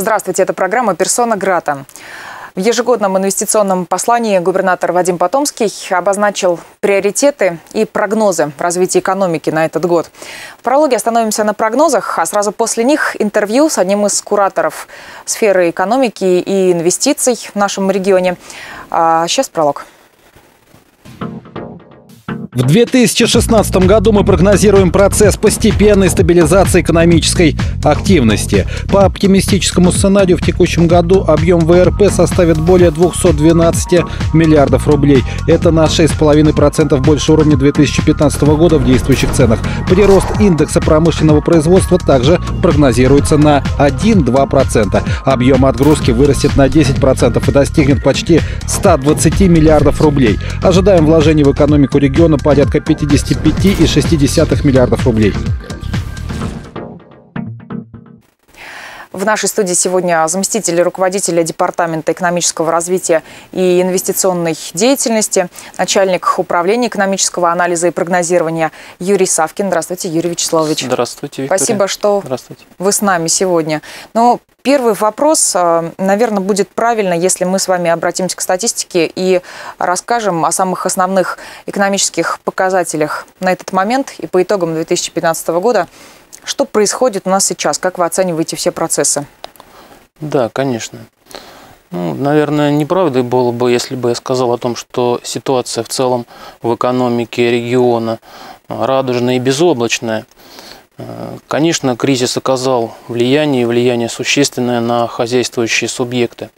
Здравствуйте, это программа «Персона Грата». В ежегодном инвестиционном послании губернатор Вадим Потомский обозначил приоритеты и прогнозы развития экономики на этот год. В прологе остановимся на прогнозах, а сразу после них интервью с одним из кураторов сферы экономики и инвестиций в нашем регионе. Сейчас пролог. В 2016 году мы прогнозируем процесс постепенной стабилизации экономической активности. По оптимистическому сценарию в текущем году объем ВРП составит более 212 миллиардов рублей. Это на 6,5% больше уровня 2015 года в действующих ценах. Прирост индекса промышленного производства также прогнозируется на 1-2%. Объем отгрузки вырастет на 10% и достигнет почти 120 миллиардов рублей. Ожидаем вложений в экономику региона порядка 55,6 миллиардов рублей. В нашей студии сегодня заместитель руководителя Департамента экономического развития и инвестиционной деятельности, начальник управления экономического анализа и прогнозирования Юрий Савкин. Здравствуйте, Юрий Вячеславович. Здравствуйте, Виктория. Спасибо, что вы с нами сегодня. Ну, первый вопрос, наверное, будет правильно, если мы с вами обратимся к статистике и расскажем о самых основных экономических показателях на этот момент и по итогам 2015 года. Что происходит у нас сейчас? Как вы оцениваете все процессы? Да, конечно. Ну, наверное, неправдой было бы, если бы я сказал о том, что ситуация в целом в экономике региона радужная и безоблачная. Конечно, кризис оказал влияние существенное на хозяйствующие субъекты.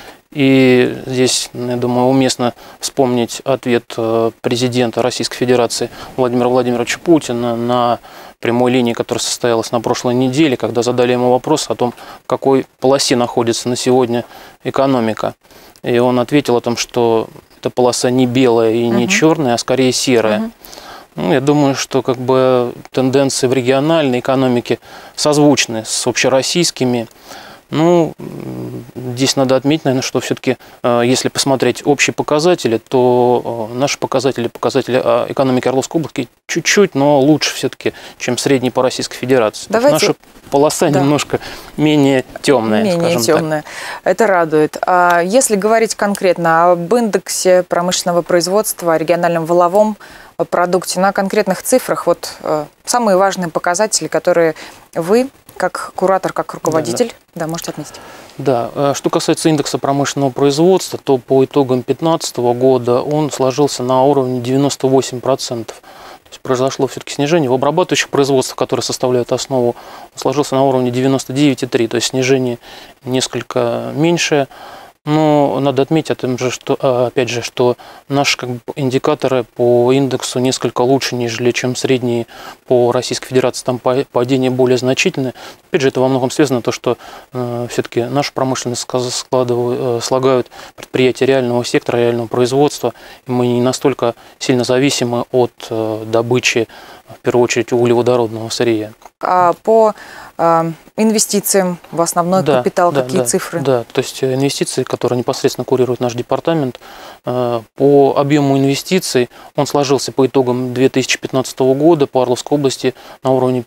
И здесь, я думаю, уместно вспомнить ответ президента Российской Федерации Владимира Владимировича Путина на прямой линии, которая состоялась на прошлой неделе, когда задали ему вопрос о том, в какой полосе находится на сегодня экономика. И он ответил о том, что эта полоса не белая и не черная, а скорее серая. Ну, я думаю, что как бы тенденции в региональной экономике созвучны с общероссийскими. Ну, здесь надо отметить, наверное, что все-таки, если посмотреть общие показатели, то наши показатели экономики Орловской области чуть-чуть, но лучше все-таки, чем средний по Российской Федерации. Наша полоса немножко менее темная, менее темная. Это радует. А если говорить конкретно об индексе промышленного производства, о региональном валовом продукте, на конкретных цифрах, вот самые важные показатели, которые вы, как куратор, как руководитель, можете отметить. Да, что касается индекса промышленного производства, то по итогам 2015 года он сложился на уровне 98%. То есть произошло все-таки снижение. В обрабатывающих производствах, которые составляют основу, он сложился на уровне 99,3%, то есть снижение несколько меньшее. Но надо отметить, опять же, что наши индикаторы по индексу несколько лучше, нежели чем средние по Российской Федерации. Там падение более значительное. Опять же, это во многом связано то, что все-таки нашу промышленность слагают предприятия реального сектора, реального производства. И мы не настолько сильно зависимы от добычи, в первую очередь, углеводородного сырья. А по инвестициям в основной капитал какие цифры? Да, то есть инвестиции, которые непосредственно курирует наш департамент, по объему инвестиций он сложился по итогам 2015 года по Орловской области на уровне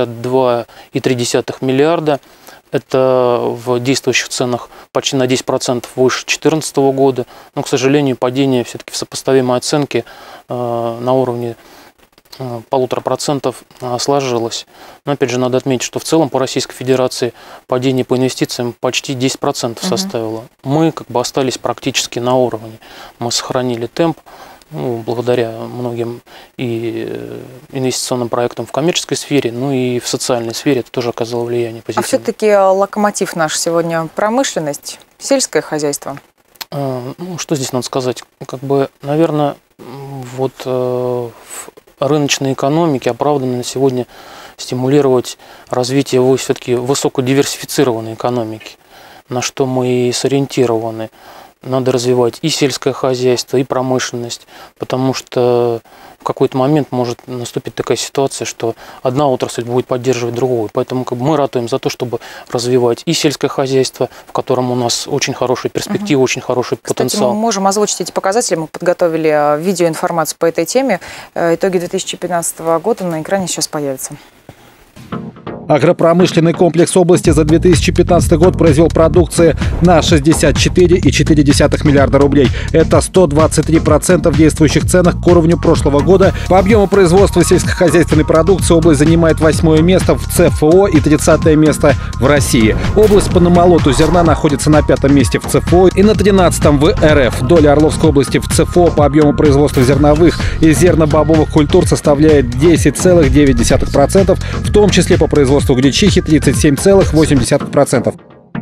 52,3 миллиарда. Это в действующих ценах почти на 10% выше 2014 года, но, к сожалению, падение все-таки в сопоставимой оценке на уровне 1,5% сложилось. Но опять же надо отметить, что в целом по Российской Федерации падение по инвестициям почти 10% составило. Мы как бы остались практически на уровне. Мы сохранили темп, благодаря многим и инвестиционным проектам в коммерческой сфере, ну и в социальной сфере это тоже оказало влияние позитивное. А все-таки локомотив наш сегодня промышленность, сельское хозяйство? Что здесь надо сказать? Как бы, наверное, вот в рыночной экономики оправданно на сегодня стимулировать развитие все-таки высокодиверсифицированной экономики, на что мы и сориентированы. Надо развивать и сельское хозяйство, и промышленность, потому что в какой-то момент может наступить такая ситуация, что одна отрасль будет поддерживать другую. Поэтому мы ратуем за то, чтобы развивать и сельское хозяйство, в котором у нас очень хорошие перспективы, очень хороший потенциал. Кстати, мы можем озвучить эти показатели. Мы подготовили видеоинформацию по этой теме. Итоги 2015 года на экране сейчас появятся. Агропромышленный комплекс области за 2015 год произвел продукции на 64,4 миллиарда рублей. Это 123% в действующих ценах к уровню прошлого года. По объему производства сельскохозяйственной продукции область занимает 8-е место в ЦФО и 30-е место в России. Область по намолоту зерна находится на 5-м месте в ЦФО и на 13-м в РФ. Доля Орловской области в ЦФО по объему производства зерновых и зернобобовых культур составляет 10,9%, в том числе по производству гречихи 37,8%.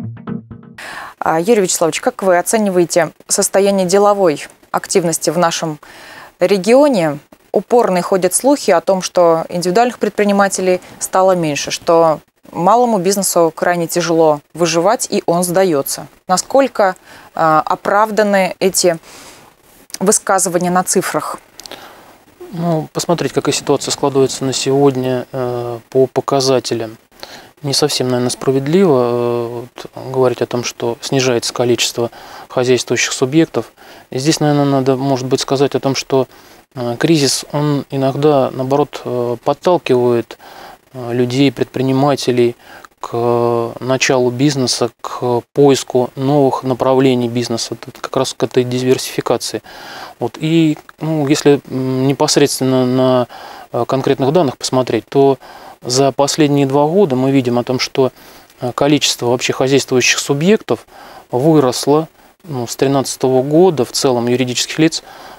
Юрий Вячеславович, как вы оцениваете состояние деловой активности в нашем регионе? Упорно ходят слухи о том, что индивидуальных предпринимателей стало меньше, что малому бизнесу крайне тяжело выживать, и он сдается. Насколько оправданы эти высказывания на цифрах? Ну, посмотреть, какая ситуация складывается на сегодня по показателям. Не совсем, наверное, справедливо говорить о том, что снижается количество хозяйствующих субъектов. И здесь, наверное, надо, может быть, сказать о том, что кризис, он иногда, наоборот, подталкивает людей, предпринимателей к началу бизнеса, к поиску новых направлений бизнеса, как раз к этой диверсификации. Вот. И если непосредственно на конкретных данных посмотреть, то за последние 2 года мы видим о том, что количество вообще хозяйствующих субъектов выросло с 2013 года в целом юридических лиц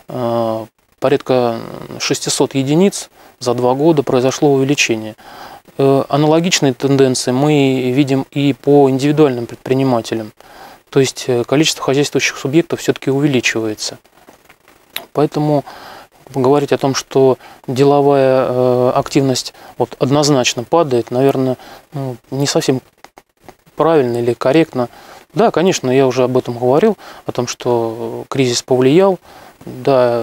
порядка 600 единиц за 2 года произошло увеличение. Аналогичные тенденции мы видим и по индивидуальным предпринимателям. То есть количество хозяйствующих субъектов все-таки увеличивается. Поэтому говорить о том, что деловая активность однозначно падает, наверное, не совсем правильно или корректно. Да, конечно, я уже об этом говорил, о том, что кризис повлиял. Да,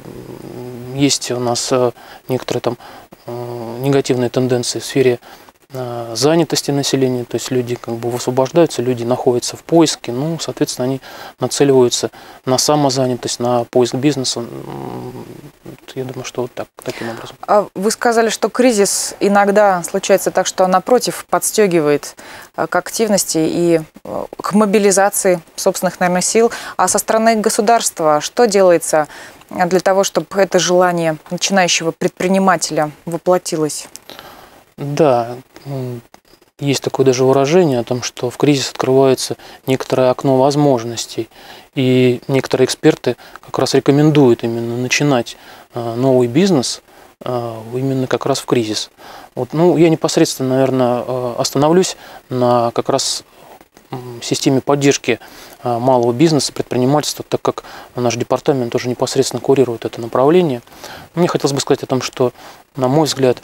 есть у нас некоторые там негативные тенденции в сфере занятости населения, то есть люди как бы высвобождаются, люди находятся в поиске, соответственно, они нацеливаются на самозанятость, на поиск бизнеса. Я думаю, что таким образом. Вы сказали, что кризис иногда случается так, что напротив подстегивает к активности и к мобилизации собственных, наверное, сил. А со стороны государства что делается для того, чтобы это желание начинающего предпринимателя воплотилось? Да, есть такое даже выражение о том, что в кризис открывается некоторое окно возможностей. И некоторые эксперты как раз рекомендуют именно начинать новый бизнес именно как раз в кризис. Я непосредственно, наверное, остановлюсь на как раз системе поддержки малого бизнеса, предпринимательства, так как наш департамент тоже непосредственно курирует это направление. Мне хотелось бы сказать о том, что, на мой взгляд,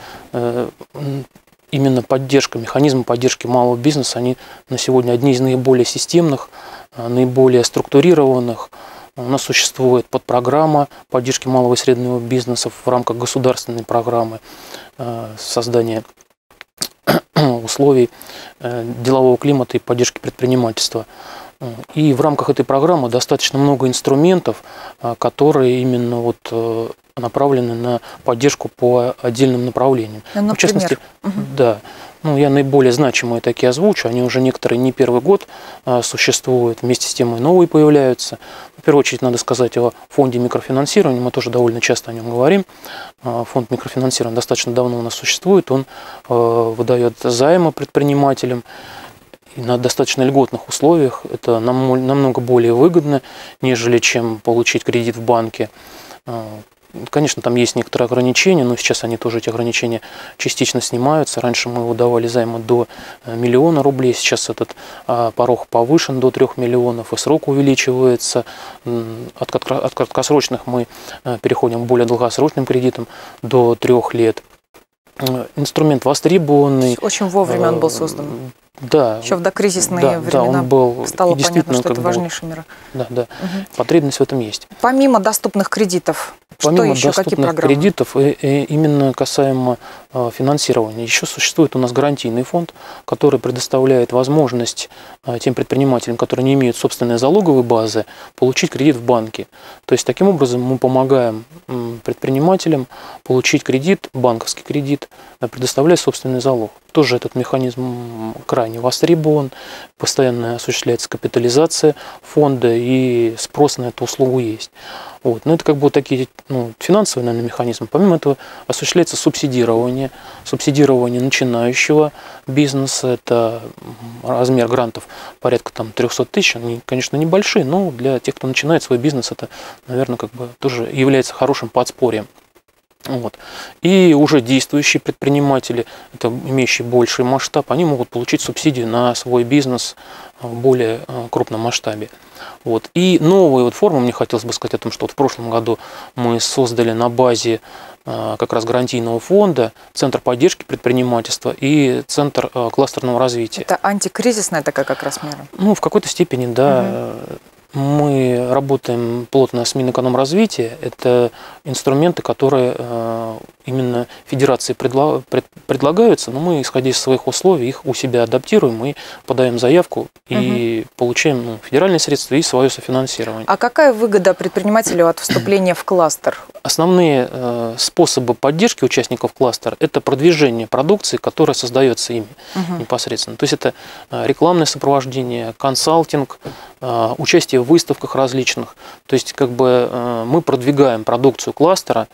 именно поддержка, механизмы поддержки малого бизнеса, они на сегодня одни из наиболее системных, наиболее структурированных. У нас существует подпрограмма поддержки малого и среднего бизнеса в рамках государственной программы создания условий делового климата и поддержки предпринимательства. И в рамках этой программы достаточно много инструментов, которые именно направлены на поддержку по отдельным направлениям. В частности, да. Я наиболее значимые такие озвучу. Они уже некоторые не первый год существуют, вместе с тем и новые появляются. В первую очередь надо сказать о фонде микрофинансирования. Мы тоже довольно часто о нем говорим. Фонд микрофинансирования достаточно давно у нас существует. Он выдает займы предпринимателям на достаточно льготных условиях. Это намного более выгодно, нежели чем получить кредит в банке. Конечно, там есть некоторые ограничения, но сейчас они тоже, эти ограничения, частично снимаются. Раньше мы выдавали займы до 1 миллиона рублей, сейчас этот порог повышен до 3 миллионов, и срок увеличивается. От краткосрочных мы переходим к более долгосрочным кредитам до 3 лет. Инструмент востребованный. Очень вовремя он был создан. Да. Еще в докризисные времена он был, стало понятно, что это бы, важнейшая мера. Да. Потребность в этом есть. Помимо доступных кредитов, что еще, какие программы? Кредитов, именно касаемо финансирования, еще существует у нас гарантийный фонд, который предоставляет возможность тем предпринимателям, которые не имеют собственной залоговой базы, получить кредит в банке. То есть таким образом мы помогаем предпринимателям получить кредит, банковский кредит, предоставляя собственный залог. Тоже этот механизм крайне востребован, постоянно осуществляется капитализация фонда, и спрос на эту услугу есть. Вот. Но это как бы вот такие финансовые, наверное, механизмы. Помимо этого осуществляется субсидирование начинающего бизнеса. Это размер грантов порядка 300 тысяч. Они, конечно, небольшие, но для тех, кто начинает свой бизнес, это, наверное, как бы тоже является хорошим подспорьем. Вот. И уже действующие предприниматели, это имеющие больший масштаб, они могут получить субсидию на свой бизнес в более крупном масштабе. Вот. И новые формы, мне хотелось бы сказать о том, что в прошлом году мы создали на базе как раз гарантийного фонда Центр поддержки предпринимательства и Центр кластерного развития. Это антикризисная такая как раз мера? В какой-то степени, да. Мы работаем плотно с Минэкономразвития. Это инструменты, которые именно федерации предлагаются, но мы, исходя из своих условий, их у себя адаптируем, мы подаем заявку и получаем федеральные средства и свое софинансирование. А какая выгода предпринимателю от вступления в кластер? Основные способы поддержки участников кластера – это продвижение продукции, которая создается ими непосредственно. То есть это рекламное сопровождение, консалтинг, участие в выставках различных. То есть как бы мы продвигаем продукцию кластера,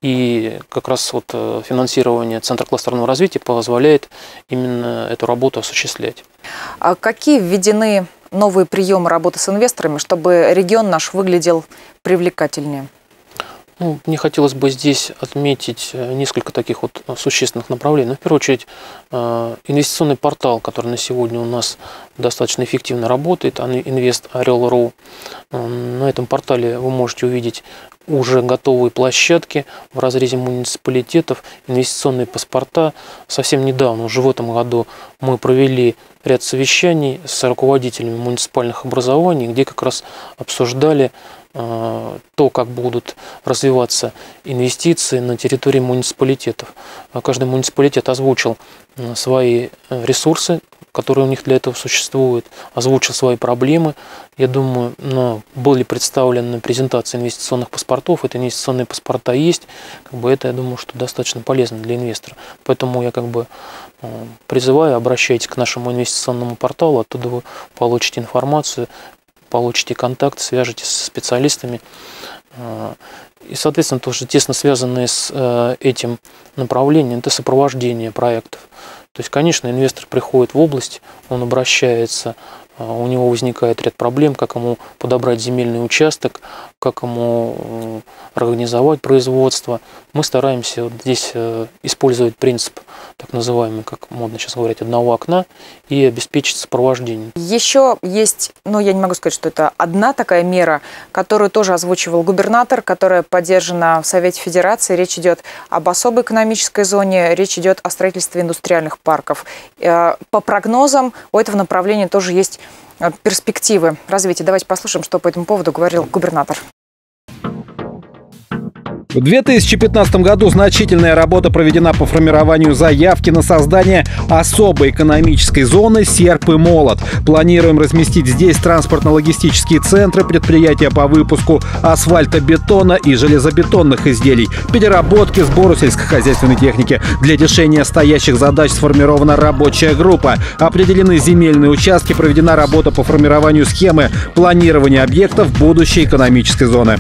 и как раз вот финансирование Центра кластерного развития позволяет именно эту работу осуществлять. А какие введены новые приемы работы с инвесторами, чтобы регион наш выглядел привлекательнее? Мне хотелось бы здесь отметить несколько таких вот существенных направлений. В первую очередь, инвестиционный портал, который на сегодня у нас достаточно эффективно работает, Инвест-Орел.ру. На этом портале вы можете увидеть уже готовые площадки в разрезе муниципалитетов, инвестиционные паспорта. Совсем недавно, уже в этом году, мы провели ряд совещаний с руководителями муниципальных образований, где как раз обсуждали то, как будут развиваться инвестиции на территории муниципалитетов. Каждый муниципалитет озвучил свои ресурсы, которые у них для этого существуют, озвучил свои проблемы. Я думаю, были представлены презентации инвестиционных паспортов, это инвестиционные паспорта есть, это, я думаю, что достаточно полезно для инвестора. Поэтому я призываю, обращайтесь к нашему инвестиционному порталу, оттуда вы получите информацию, получите контакт, свяжетесь с специалистами. И, соответственно, тоже тесно связанные с этим направлением, это сопровождение проектов. То есть, конечно, инвестор приходит в область, он обращается, у него возникает ряд проблем, как ему подобрать земельный участок, как ему организовать производство. Мы стараемся здесь использовать принцип, так называемый, как модно сейчас говорить, одного окна, и обеспечить сопровождение. Еще есть, я не могу сказать, что это одна такая мера, которую тоже озвучивал губернатор, которая поддержана в Совете Федерации. Речь идет об особой экономической зоне, речь идет о строительстве индустриальных парков. По прогнозам у этого направления тоже есть перспективы развития. Давайте послушаем, что по этому поводу говорил губернатор. В 2015 году значительная работа проведена по формированию заявки на создание особой экономической зоны «Серп и молот». Планируем разместить здесь транспортно-логистические центры, предприятия по выпуску асфальтобетона и железобетонных изделий, переработки, сбору сельскохозяйственной техники. Для решения стоящих задач сформирована рабочая группа. Определены земельные участки, проведена работа по формированию схемы планирования объектов будущей экономической зоны.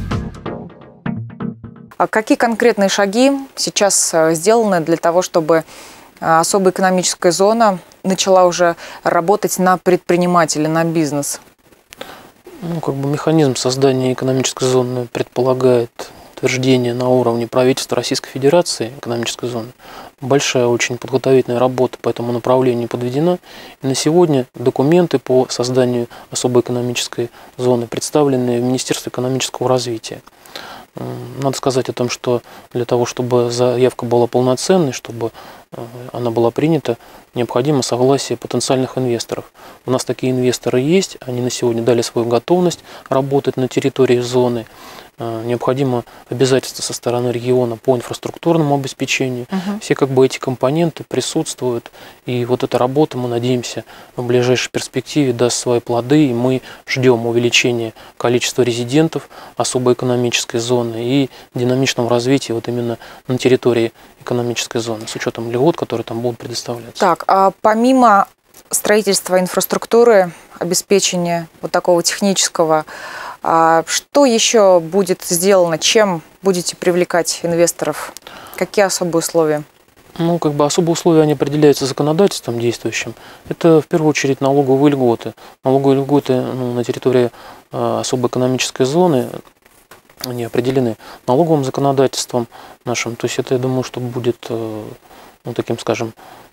А какие конкретные шаги сейчас сделаны для того, чтобы особая экономическая зона начала уже работать на предпринимателя, на бизнес? Механизм создания экономической зоны предполагает утверждение на уровне правительства Российской Федерации экономической зоны. Большая очень подготовительная работа по этому направлению подведена. И на сегодня документы по созданию особой экономической зоны представлены в Министерстве экономического развития. Надо сказать о том, что для того, чтобы заявка была полноценной, чтобы она была принята, необходимо согласие потенциальных инвесторов. У нас такие инвесторы есть, они на сегодня дали свою готовность работать на территории зоны. Необходимо обязательства со стороны региона по инфраструктурному обеспечению. Все эти компоненты присутствуют. И вот эта работа, мы надеемся, в ближайшей перспективе даст свои плоды. И мы ждем увеличения количества резидентов особой экономической зоны и динамичного развития именно на территории экономической зоны, с учетом льгот, которые там будут предоставляться. Так, а помимо строительства инфраструктуры, обеспечения такого технического, что еще будет сделано? Чем будете привлекать инвесторов? Какие особые условия? Особые условия, они определяются законодательством действующим. Это, в первую очередь, налоговые льготы. Налоговые льготы на территории особой экономической зоны, они определены налоговым законодательством нашим. То есть это, я думаю, что будет, таким, скажем,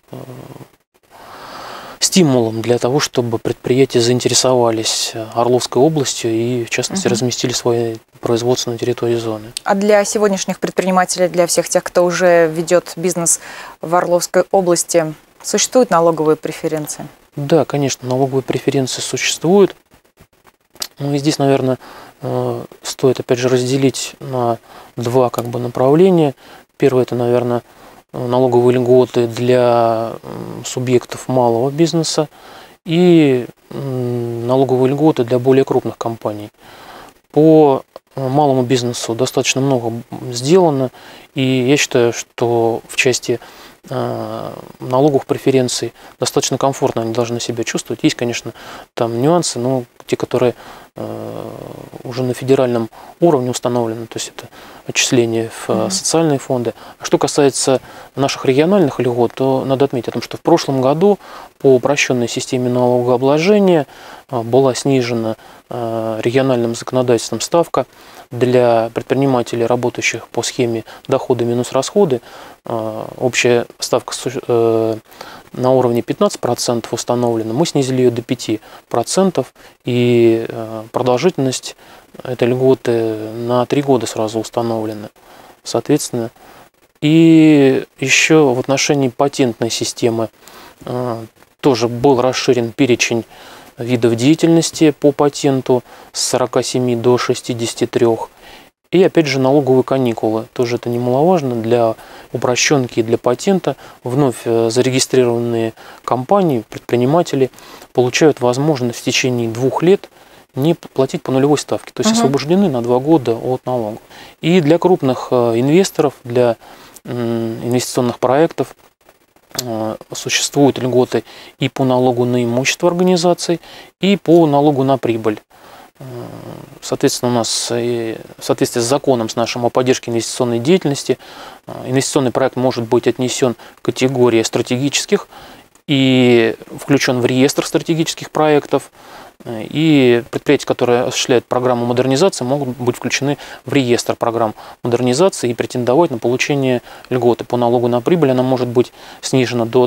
стимулом для того, чтобы предприятия заинтересовались Орловской областью и, в частности, разместили свои производства на территории зоны. А для сегодняшних предпринимателей, для всех тех, кто уже ведет бизнес в Орловской области, существуют налоговые преференции? Да, конечно, налоговые преференции существуют. И здесь, наверное, стоит, опять же, разделить на два направления. Первое – это, наверное, налоговые льготы для субъектов малого бизнеса и налоговые льготы для более крупных компаний. По малому бизнесу достаточно много сделано, и я считаю, что в части налоговых преференций достаточно комфортно они должны себя чувствовать. Есть, конечно, там нюансы, но те, которые уже на федеральном уровне установлены, то есть это отчисления в социальные фонды. А что касается наших региональных льгот, то надо отметить о том, что в прошлом году по упрощенной системе налогообложения была снижена региональным законодательством ставка для предпринимателей, работающих по схеме доходы минус расходы. Общая ставка на уровне 15% установлена, мы снизили ее до 5%, и продолжительность этой льготы на 3 года сразу установлена. Соответственно, и еще в отношении патентной системы тоже был расширен перечень видов деятельности по патенту с 47 до 63. И опять же налоговые каникулы. Тоже это немаловажно для упрощенки и для патента. Вновь зарегистрированные компании, предприниматели получают возможность в течение 2 лет не платить по нулевой ставке. То есть освобождены на 2 года от налога. И для крупных инвесторов, для инвестиционных проектов существуют льготы и по налогу на имущество организаций, и по налогу на прибыль. Соответственно, у нас в соответствии с законом с нашим о поддержке инвестиционной деятельности, инвестиционный проект может быть отнесен к категории стратегических и включен в реестр стратегических проектов. И предприятия, которые осуществляют программу модернизации, могут быть включены в реестр программ модернизации и претендовать на получение льготы. По налогу на прибыль она может быть снижена до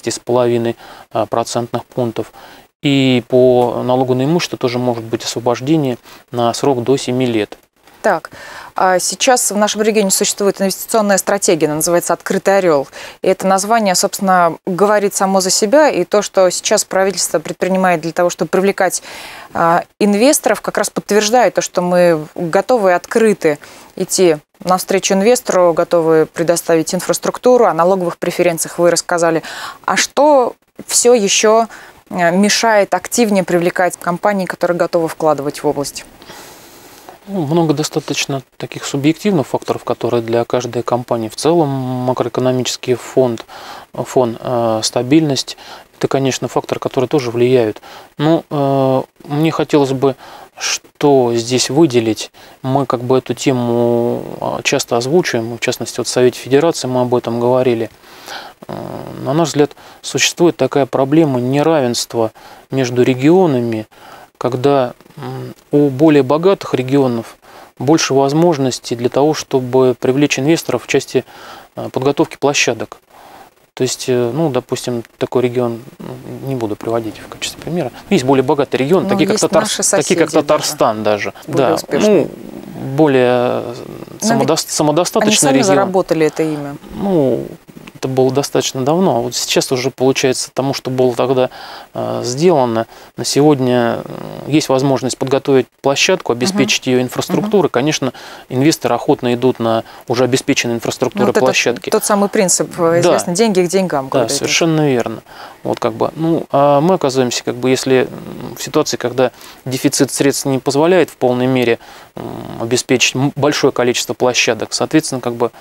13,5 процентных пунктов. И по налогу на имущество тоже может быть освобождение на срок до 7 лет. Так, сейчас в нашем регионе существует инвестиционная стратегия, она называется «Открытый орел». И это название, собственно, говорит само за себя. И то, что сейчас правительство предпринимает для того, чтобы привлекать инвесторов, как раз подтверждает то, что мы готовы и открыты идти навстречу инвестору, готовы предоставить инфраструктуру. О налоговых преференциях вы рассказали. А что все еще мешает активнее привлекать компании, которые готовы вкладывать в область? Много достаточно таких субъективных факторов, которые для каждой компании в целом макроэкономический фон, стабильность, это, конечно, факторы, которые тоже влияют. Но мне хотелось бы что здесь выделить. Мы эту тему часто озвучиваем, в частности, в Совете Федерации мы об этом говорили. На наш взгляд, существует такая проблема неравенства между регионами, когда у более богатых регионов больше возможностей для того, чтобы привлечь инвесторов в части подготовки площадок. То есть, допустим, такой регион, не буду приводить в качестве примера, есть более богатый регион, такие как Татарстан даже. Да, более самодостаточное они сами регион. заработали это имя. Ну, это было достаточно давно. Вот сейчас уже получается тому, что было тогда сделано. На сегодня есть возможность подготовить площадку, обеспечить ее инфраструктурой. Конечно, инвесторы охотно идут на уже обеспеченные инфраструктурой площадки. Тот самый принцип, известно, деньги к деньгам. Да, совершенно верно. Вот как бы, ну, а мы оказываемся, как бы, если в ситуации, когда дефицит средств не позволяет в полной мере обеспечить большое количество площадок, соответственно, как бы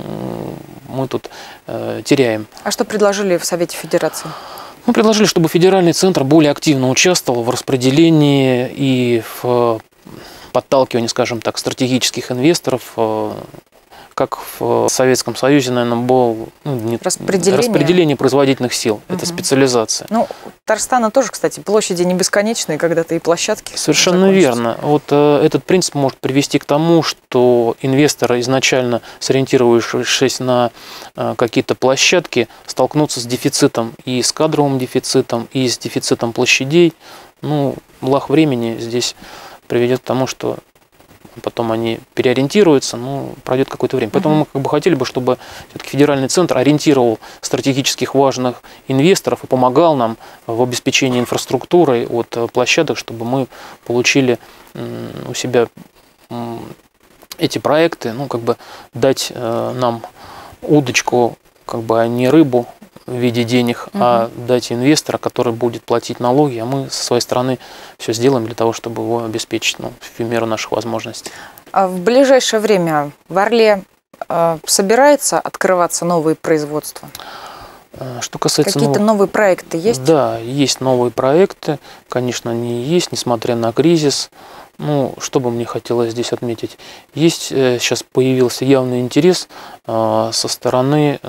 мы тут теряем. А что предложили в Совете Федерации? Мы предложили, чтобы федеральный центр более активно участвовал в распределении и в подталкивании, скажем так, стратегических инвесторов, как в Советском Союзе, наверное, было распределение производительных сил. Это специализация. Ну, Татарстана тоже, кстати, площади не бесконечные, когда-то и площадки. Совершенно верно. Вот этот принцип может привести к тому, что инвесторы, изначально сориентировавшись на какие-то площадки, столкнутся с дефицитом, и с кадровым дефицитом, и с дефицитом площадей. Ну, лаг времени здесь приведет к тому, что потом они переориентируются, но пройдет какое-то время. Поэтому мы как бы хотели бы, чтобы все-таки федеральный центр ориентировал стратегических важных инвесторов и помогал нам в обеспечении инфраструктурой от площадок, чтобы мы получили у себя эти проекты, ну, как бы дать нам удочку, как бы, а не рыбу в виде денег, а дать инвестора, который будет платить налоги, а мы со своей стороны все сделаем для того, чтобы его обеспечить, ну, в меру наших возможностей. А в ближайшее время в Орле собирается открываться новые производства? Что касается какие-то новые проекты есть? Да, есть новые проекты, конечно, они есть, несмотря на кризис. Ну, что бы мне хотелось здесь отметить? Есть сейчас появился явный интерес со стороны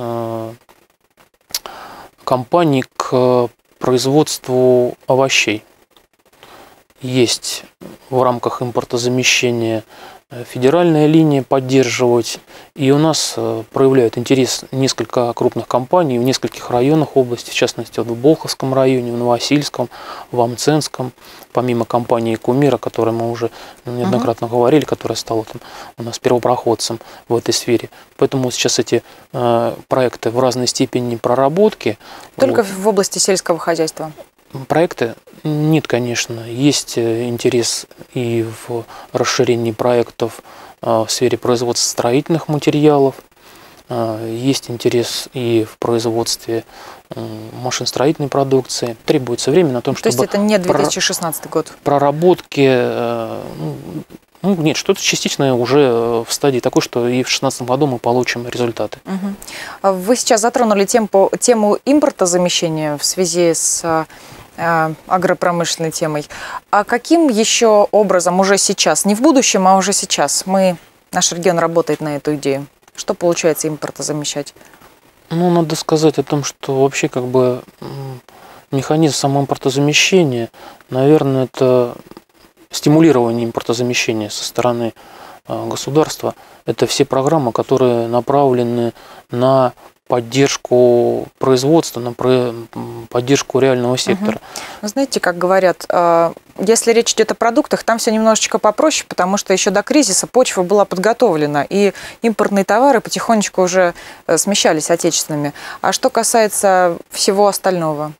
компаний к производству овощей. Есть в рамках импортозамещения федеральная линия поддерживать, и у нас проявляют интерес несколько крупных компаний в нескольких районах области, в частности в Болховском районе, в Новосильском, в Амценском, помимо компании Кумира, о которой мы уже неоднократно говорили, которая стала там у нас первопроходцем в этой сфере. Поэтому сейчас эти проекты в разной степени проработки. Только в области сельского хозяйства? Проекты? Нет, конечно. Есть интерес и в расширении проектов в сфере производства строительных материалов. Есть интерес и в производстве машиностроительной продукции. Требуется время на том, чтобы... То есть это не 2016 год? Проработки... Ну, нет, что-то частично уже в стадии такой, что и в 2016 году мы получим результаты. Вы сейчас затронули тему импортозамещения в связи с агропромышленной темой. А каким еще образом уже сейчас, не в будущем, а уже сейчас, наш регион работает на эту идею? Что получается импортозамещать? Ну, надо сказать о том, что вообще как бы механизм самоимпортозамещения, наверное, это стимулирование импортозамещения со стороны государства. Это все программы, которые направлены на поддержку производства, на поддержку реального сектора. Вы знаете, как говорят, если речь идет о продуктах, там все немножечко попроще, потому что еще до кризиса почва была подготовлена, и импортные товары потихонечку уже смещались отечественными. А что касается всего остального?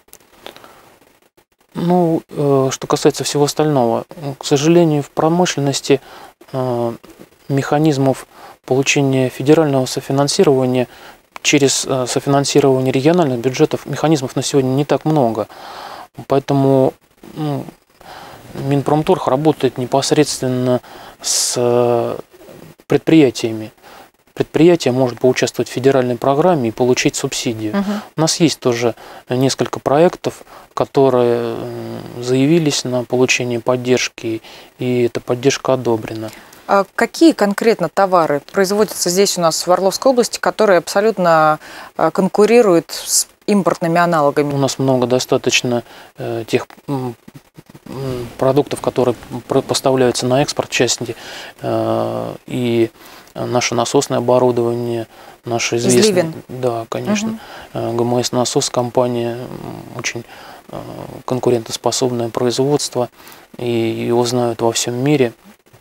Ну, что касается всего остального, к сожалению, в промышленности механизмов получения федерального софинансирования через софинансирование региональных бюджетов, механизмов на сегодня не так много. Поэтому Минпромторг работает непосредственно с предприятиями. Предприятие может поучаствовать в федеральной программе и получить субсидию. У нас есть тоже несколько проектов, которые заявились на получение поддержки, и эта поддержка одобрена. А какие конкретно товары производятся здесь у нас в Орловской области, которые абсолютно конкурируют с импортными аналогами? У нас много достаточно тех продуктов, которые поставляются на экспорт, в частности, и наше насосное оборудование, наше известное... Да, конечно. ГМС-насос компания, очень конкурентоспособное производство, и его знают во всем мире.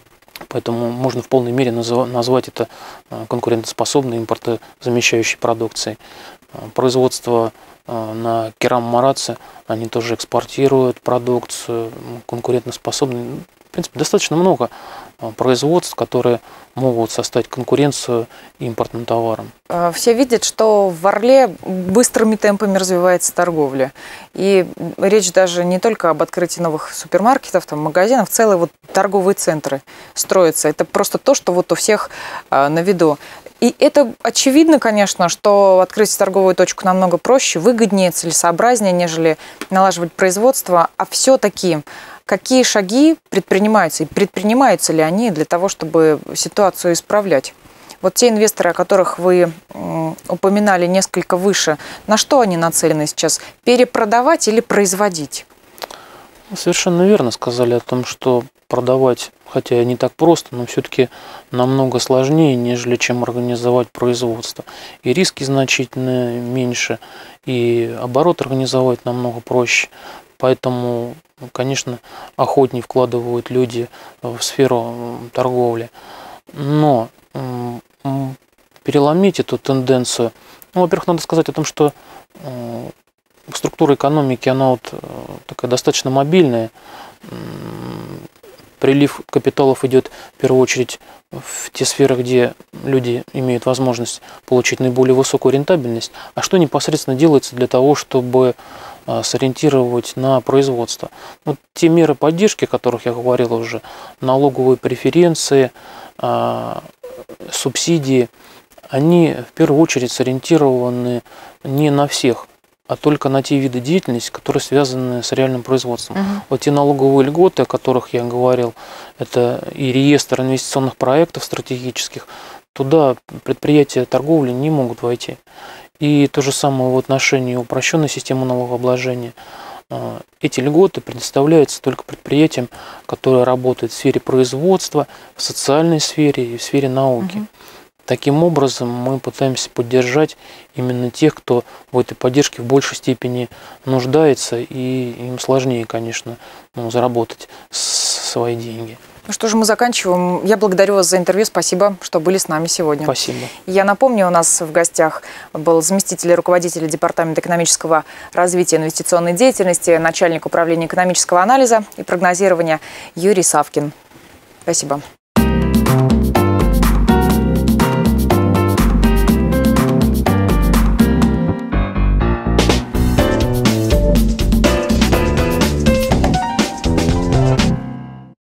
Поэтому можно в полной мере назвать это конкурентоспособной импортозамещающей продукцией. Производство на кераммараце, они тоже экспортируют продукцию конкурентоспособную. В принципе, достаточно много производств, которые могут составить конкуренцию импортным товарам. Все видят, что в Орле быстрыми темпами развивается торговля. И речь даже не только об открытии новых супермаркетов, там, магазинов, целые вот торговые центры строятся. Это просто то, что вот у всех на виду. И это очевидно, конечно, что открыть торговую точку намного проще, выгоднее, целесообразнее, нежели налаживать производство. А все-таки какие шаги предпринимаются и предпринимаются ли они для того, чтобы ситуацию исправлять? Вот те инвесторы, о которых вы упоминали несколько выше, на что они нацелены сейчас? Перепродавать или производить? Совершенно верно сказали о том, что продавать, хотя не так просто, но все-таки намного сложнее, нежели чем организовать производство. И риски значительно меньше, и оборот организовать намного проще. Поэтому, конечно, охотнее вкладывают люди в сферу торговли. Но переломить эту тенденцию, ну, во-первых, надо сказать о том, что структура экономики, она вот такая достаточно мобильная. Прилив капиталов идет в первую очередь в те сферы, где люди имеют возможность получить наиболее высокую рентабельность. А что непосредственно делается для того, чтобы сориентировать на производство? Вот те меры поддержки, о которых я говорил уже, налоговые преференции, субсидии, они в первую очередь сориентированы не на всех, а только на те виды деятельности, которые связаны с реальным производством. Вот те налоговые льготы, о которых я говорил, это и реестр инвестиционных проектов стратегических, туда предприятия торговли не могут войти. И то же самое в отношении упрощенной системы налогообложения. Эти льготы предоставляются только предприятиям, которые работают в сфере производства, в социальной сфере и в сфере науки. Таким образом, мы пытаемся поддержать именно тех, кто в этой поддержке в большей степени нуждается, и им сложнее, конечно, заработать свои деньги. Ну что же, мы заканчиваем. Я благодарю вас за интервью. Спасибо, что были с нами сегодня. Спасибо. Я напомню, у нас в гостях был заместитель руководителя Департамента экономического развития и инвестиционной деятельности, начальник управления экономического анализа и прогнозирования Юрий Савкин. Спасибо.